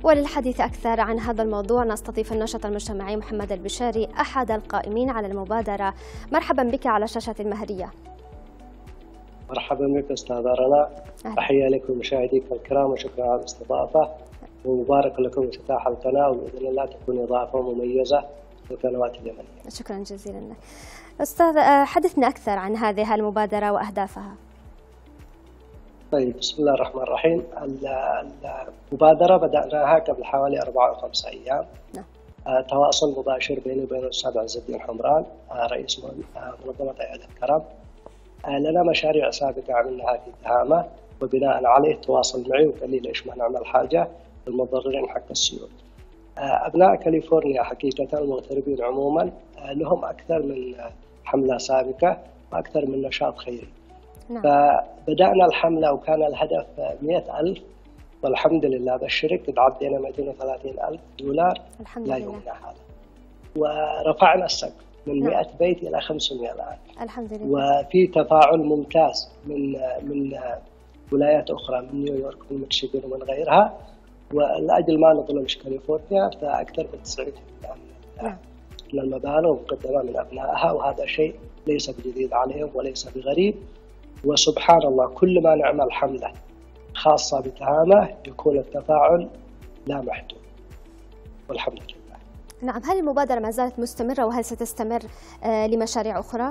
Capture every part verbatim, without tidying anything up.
وللحديث أكثر عن هذا الموضوع نستضيف الناشط المجتمعي محمد البشاري أحد القائمين على المبادرة. مرحبا بك على شاشة المهرية. مرحبا بك أستاذة رنا، تحية لكم مشاهديكم الكرام وشكرا على الاستضافة، ومبارك لكم افتتاح القناة، وبإذن الله تكون إضافة مميزة للقنوات اليمنية. شكرا جزيلا لك. أستاذ، حدثنا أكثر عن هذه المبادرة وأهدافها. طيب، بسم الله الرحمن الرحيم. المبادرة بدأناها قبل حوالي أربعة أو خمسة أيام. نعم. تواصل مباشر بيني وبين الأستاذ عز الدين حمران رئيس منظمة أيادي الكرم. لنا مشاريع سابقة عملناها في تهامة، وبناء عليه تواصل معي وقال لي ليش ما نعمل حاجة للمتضررين حق السيول. أبناء كاليفورنيا حقيقة المغتربين عموما لهم أكثر من حملة سابقة وأكثر من نشاط خيري. نعم. فبدأنا الحملة وكان الهدف مئة ألف، والحمد لله بالشرك عدينا مئتين وثلاثين ألف دولار لا يومنا هذا، ورفعنا السقف من نعم. مئة بيت إلى خمسمئة الآن الحمد لله. وفي تفاعل ممتاز من من ولايات أخرى، من نيويورك ومن ميشيغان ومن غيرها، ولأجل ما نظلمش كاليفورنيا فأكثر من تسعين بالمئة نعم. من المبالغ مقدمة من أبنائها، وهذا شيء ليس بجديد عليهم وليس بغريب. وسبحان الله كل ما نعمل حملة خاصة بتهامة يكون التفاعل لا محدود والحمد لله. نعم. هل المبادرة ما زالت مستمرة وهل ستستمر لمشاريع أخرى؟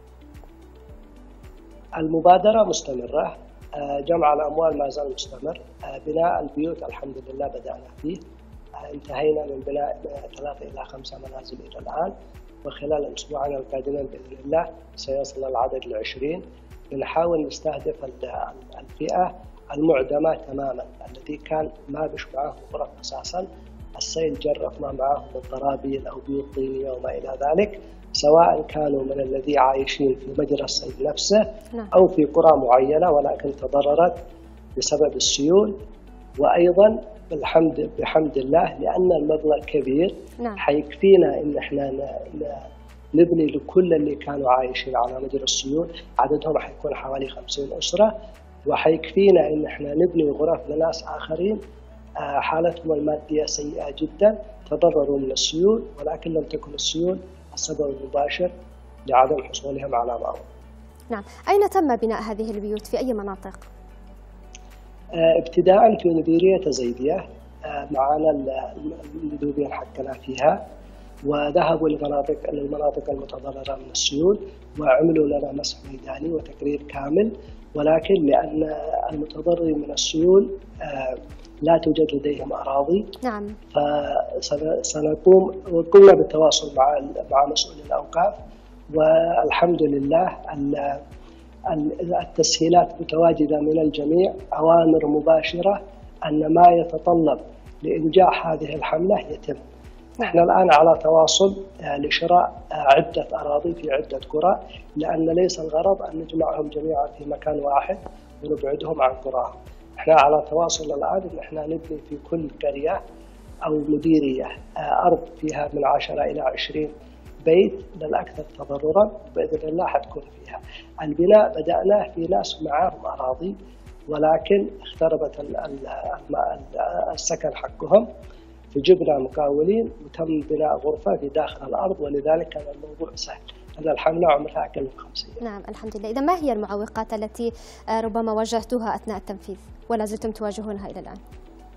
المبادرة مستمرة، جمع الأموال ما زال مستمر، بناء البيوت الحمد لله بدأنا فيه، انتهينا من بناء ثلاثة إلى خمسة منازل إلى الآن، وخلال الأسبوعين القادمين بإذن الله سيصل العدد لعشرين. بنحاول نستهدف الفئة المعدمة تماما التي كان ما بش معهم غرف أساسا، السيل جرف ما معهم الطرابيل أو بيوت طينية وما إلى ذلك، سواء كانوا من الذي عايشين في مجرى السيل نفسه أو في قرى معينة ولكن تضررت بسبب السيول. وأيضا بالحمد بحمد الله لأن المبلغ كبير نعم. حيكفينا إن إحنا نبني لكل اللي كانوا عايشين على مجرى السيول، عددهم حيكون حوالي خمسين أسرة، وحيكفينا إن إحنا نبني غرف لناس آخرين حالتهم المادية سيئة جدا، تضرروا من السيول ولكن لم تكن السيول السبب المباشر لعدم حصولهم على مأوى. نعم. أين تم بناء هذه البيوت؟ في أي مناطق؟ ابتداء في مديرية زيدية، معنا المندوبين حقنا فيها، وذهبوا لمناطق للمناطق المتضررة من السيول وعملوا لنا مسح ميداني وتقرير كامل، ولكن لأن المتضررين من السيول لا توجد لديهم أراضي نعم. فسنقوم وقمنا بالتواصل مع مع مسؤول الأوقاف، والحمد لله التسهيلات متواجدة من الجميع، أوامر مباشرة أن ما يتطلب لإنجاح هذه الحملة يتم. نحن الآن على تواصل لشراء عدة أراضي في عدة قرى، لأن ليس الغرض أن نجمعهم جميعا في مكان واحد ونبعدهم عن قراهم. نحن على تواصل الآن إن نحن نبني في كل قرية أو مديرية أرض فيها من عشرة إلى عشرين بيت للأكثر تضررا، بإذن الله حتكون فيها. البناء بدأنا في ناس معهم أراضي ولكن اختربت السكن حقهم، فجبنا مقاولين وتم بناء غرفة في داخل الأرض، ولذلك كان الموضوع سهل لأن الحملة عمرها أقل من خمسين. نعم الحمد لله. إذا ما هي المعوقات التي ربما واجهتوها أثناء التنفيذ ولا زلتم تواجهونها إلى الآن؟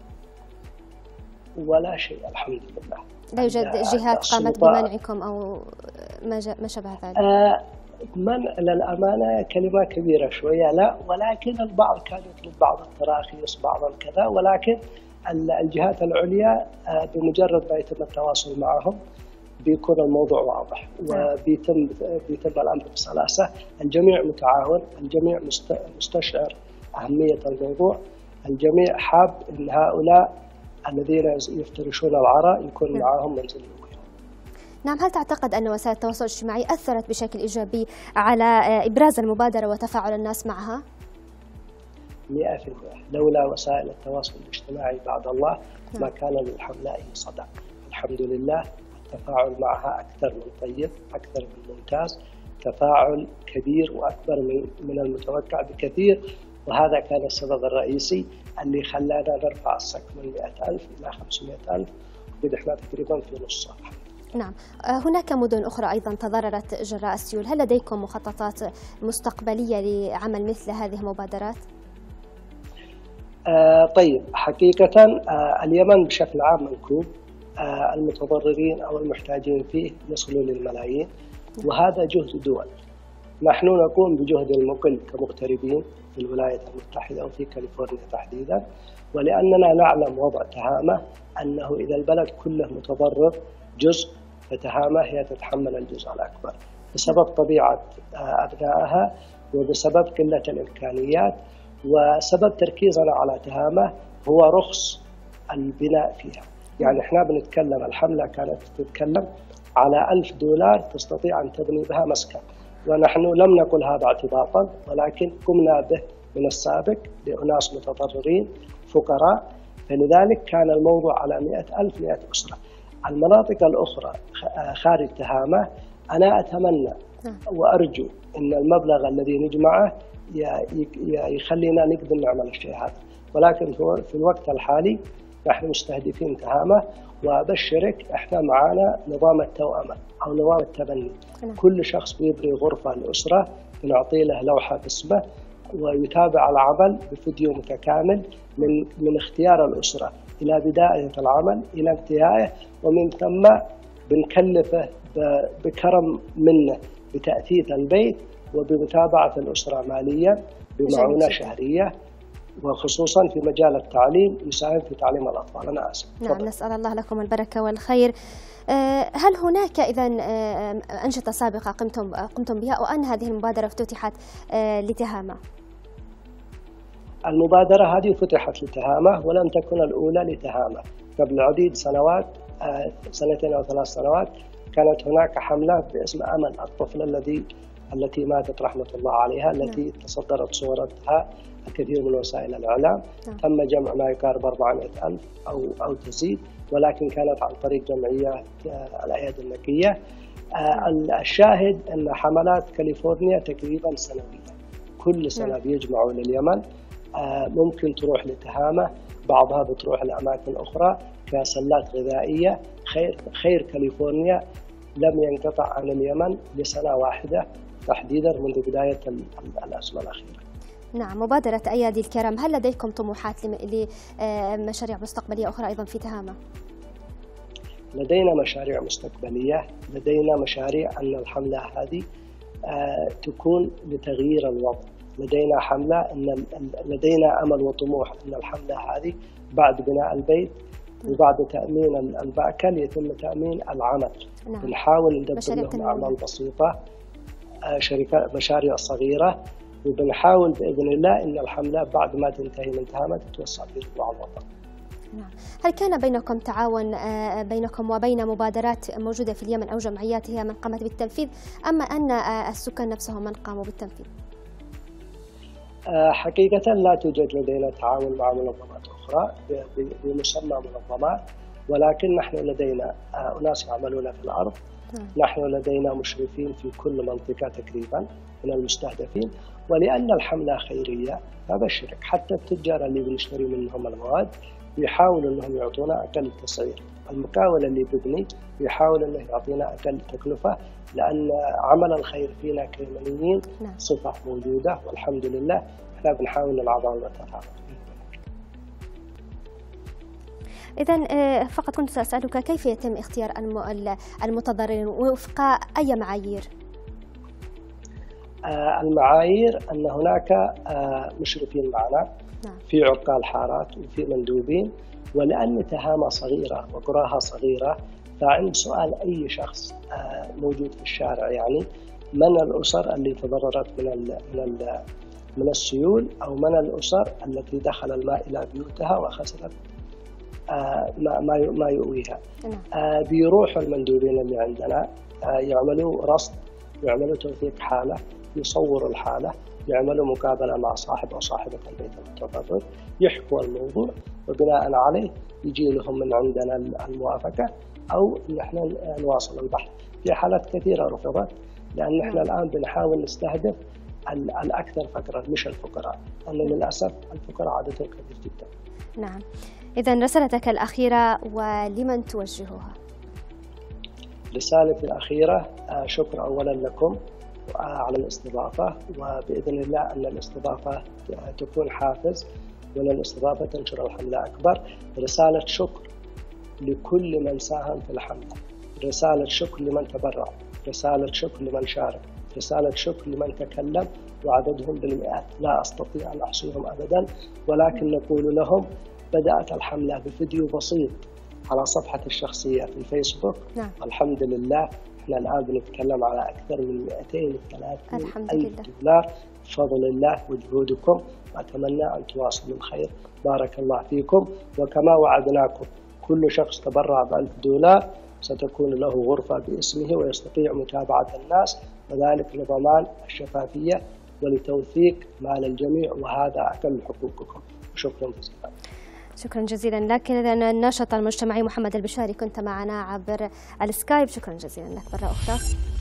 ولا شيء الحمد لله. لا يوجد جهات قامت بمنعكم أو ما شابه ذلك؟ آه منع للأمانة كلمة كبيرة شوية، لا، ولكن البعض كان يطلب بعض التراخيص بعض الكذا، ولكن الجهات العليا بمجرد ما يتم التواصل معهم بيكون الموضوع واضح وبيتم بيتم الأمر بسلاسة. الجميع متعاون، الجميع مستشعر أهمية الموضوع، الجميع حاب أن هؤلاء الذين يفترشون العراء يكون نعم. معهم منزل الوقاية. نعم. هل تعتقد أن وسائل التواصل الاجتماعي أثرت بشكل إيجابي على إبراز المبادرة وتفاعل الناس معها؟ مئة في المئة. لولا وسائل التواصل الاجتماعي بعد الله نعم. ما كان للحملة أي صدى. الحمد لله التفاعل معها أكثر من طيب، أكثر من ممتاز، تفاعل كبير وأكبر من من المتوقع بكثير، وهذا كان السبب الرئيسي اللي خلانا نرفع السقف من مئة ألف إلى خمسمئة ألف، وكده إحنا تقريبا في نص. نعم، هناك مدن أخرى أيضا تضررت جراء السيول، هل لديكم مخططات مستقبلية لعمل مثل هذه المبادرات؟ آه طيب، حقيقة آه اليمن بشكل عام منكوب، آه المتضررين أو المحتاجين فيه يصلوا للملايين، وهذا جهد دول. نحن نقوم بجهد المقل كمغتربين في الولايات المتحدة وفي كاليفورنيا تحديدا، ولأننا نعلم وضع تهامة أنه إذا البلد كله متضرر جزء، فتهامة هي تتحمل الجزء الأكبر بسبب طبيعة أبنائها وبسبب قلة الإمكانيات، وسبب تركيزنا على تهامة هو رخص البناء فيها. يعني إحنا بنتكلم، الحملة كانت تتكلم على ألف دولار تستطيع أن تبني بها مسكن، ونحن لم نقل هذا اعتباطا، ولكن قمنا به من السابق لأناس متضررين فقراء، فلذلك كان الموضوع على مئة ألف مئة أسرة. المناطق الأخرى خارج تهامة أنا أتمنى وأرجو أن المبلغ الذي نجمعه يخلينا نقدر نعمل الشيء هذا، ولكن في الوقت الحالي نحن مستهدفين تهامة، وأبشرك إحنا معانا نظام التوأمة أو نظام التبني. كل شخص بيبني غرفة لأسرة بنعطي له لوحة باسمه، ويتابع العمل بفيديو متكامل من من اختيار الأسرة إلى بداية العمل إلى انتهائه، ومن ثم بنكلفه بكرم منه بتأثيث البيت وبمتابعة الأسرة ماليا بمعونة شهرية، وخصوصا في مجال التعليم يساهم في تعليم الأطفال. أنا آسف. نعم، نسأل الله لكم البركة والخير. هل هناك إذا أنشطة سابقة قمتم قمتم بها، وأن هذه المبادرة افتتحت لتهامة؟ المبادرة هذه فتحت لتهامة ولم تكن الأولى لتهامة. قبل عديد سنوات، سنتين أو ثلاث سنوات، كانت هناك حملة باسم أمل، الطفلة الذي التي ماتت رحمة الله عليها، التي تصدرت صورتها الكثير من وسائل الإعلام. تم جمع ما يقارب أربعمئة ألف أو أو تزيد، ولكن كانت عن طريق جمعية الأيادي النقية. الشاهد أن حملات كاليفورنيا تقريبا سنوية، كل سنة بيجمعوا لليمن، ممكن تروح لتهامة، بعضها بتروح لأماكن أخرى كسلات غذائية. خير خير كاليفورنيا لم ينقطع عن اليمن لسنة واحدة تحديدا منذ بداية الأزمة الأخيرة. نعم، مبادرة أيادي الكرم، هل لديكم طموحات لمشاريع مستقبلية أخرى أيضا في تهامة؟ لدينا مشاريع مستقبلية، لدينا مشاريع أن الحملة هذه تكون لتغيير الوضع. لدينا حملة أن لدينا أمل وطموح أن الحملة هذه بعد بناء البيت وبعد تأمين المأكل يتم تأمين العمل. نعم. بنحاول ندبر لهم أعمال بسيطة، شركات مشاريع صغيرة، وبنحاول بإذن الله أن الحملة بعد ما تنتهي من تهامة تتوسع في ربوع الوطن. نعم. هل كان بينكم تعاون بينكم وبين مبادرات موجودة في اليمن أو جمعيات هي من قامت بالتنفيذ، أما أن السكان نفسهم من قاموا بالتنفيذ؟ حقيقة لا توجد لدينا تعاون مع منظمات أخرى بمسمى منظمات، ولكن نحن لدينا أناس يعملون في الأرض. نحن لدينا مشرفين في كل منطقة تقريبا من المستهدفين، ولأن الحملة خيرية فبشرك حتى التجار اللي بنشتري منهم المواد بيحاولوا أنهم يعطونا أقل تسعير، المقاول اللي بيبني بيحاول أنه يعطينا أقل تكلفة، لأن عمل الخير فينا كيمنيين صفة موجودة والحمد لله. احنا بنحاول نلعبها ونتفاعل. إذن فقط كنت سأسألك كيف يتم اختيار المتضررين وفق أي معايير؟ المعايير أن هناك مشرفين معنا، في عقال حارات وفي مندوبين، ولأن تهامة صغيرة وقراها صغيرة فعند سؤال أي شخص موجود في الشارع يعني من الأسر اللي تضررت من ال من ال من السيول أو من الأسر التي دخل الماء إلى بيوتها وخسرت ما ما يؤويها. بيروحوا المندوبين اللي عندنا يعملوا رصد، يعملوا توثيق حالة، يصوروا الحالة، يعملوا مقابلة مع صاحب أو صاحبة البيت المتضرر، يحكوا الموضوع، وبناء عليه يجي لهم من عندنا الموافقة أو نحن نواصل البحث. في حالات كثيرة رفضت، لأن نحن الآن بنحاول نستهدف الأكثر فقرا مش الفقراء، لأنه للأسف الفقراء عددهم كبير جدا. نعم، إذا رسالتك الأخيرة ولمن توجهها؟ رسالتي الأخيرة شكر أولا لكم على الاستضافة، وبإذن الله أن الاستضافة تكون حافز وأن الاستضافة تنشر الحملة أكبر. رسالة شكر لكل من ساهم في الحملة، رسالة شكر لمن تبرع، رسالة شكر لمن شارك، رسالة شكر لمن تكلم وعددهم بالمئات لا أستطيع أن أحصيهم أبدا، ولكن نقول لهم بدأت الحملة بفيديو بسيط على صفحتي الشخصية في الفيسبوك. نعم. الحمد لله احنا الآن بنتكلم على أكثر من مئتين وثلاثين ألف دولار بفضل الله وجهودكم، وأتمنى أن تواصلوا الخير. بارك الله فيكم. وكما وعدناكم كل شخص تبرع بألف دولار ستكون له غرفة باسمه ويستطيع متابعة الناس، وذلك لضمان الشفافية ولتوثيق مال الجميع، وهذا أكمل حقوقكم. شكرا جزيلا. شكرا جزيلا لك. إذا الناشط المجتمعي محمد البشاري كنت معنا عبر السكايب، شكرا جزيلا لك مرة أخرى.